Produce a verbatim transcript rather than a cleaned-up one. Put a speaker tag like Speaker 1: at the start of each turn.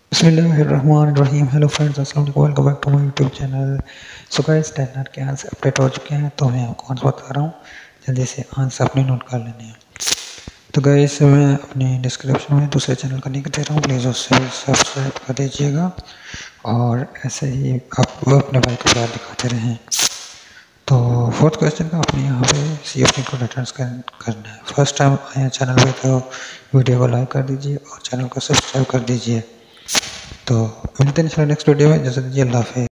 Speaker 1: बिस्मिल्लाहिर्रहमानिर्रहीम। Hello friends, अस्सलाम वालेकुम, welcome back to my YouTube channel. So guys, टेन आर के आंसर अपडेट हो चुके हैं, तो मैं आपको आंसर बता रहा हूँ। जल्दी से आंसर अपने नोट कर लेने हैं। तो गाइस, मैं अपने डिस्क्रिप्शन में दूसरे चैनल का लिंक दे रहा हूँ, प्लीज़ उससे सब्सक्राइब कर दीजिएगा और ऐसे ही आप अपने भाई को प्यार दिखाते रहें। तो फोर्थ क्वेश्चन का आपने यहाँ पे सी एफ टी को रिटर्न करना है। फर्स्ट टाइम आए हैं चैनल पे तो वीडियो को लाइक कर दीजिए और चैनल को सब्सक्राइब कर दीजिए। तो मिलते हैं नेक्स्ट वीडियो में, जैसे दीजिए अल्लाह हाफ़िज़।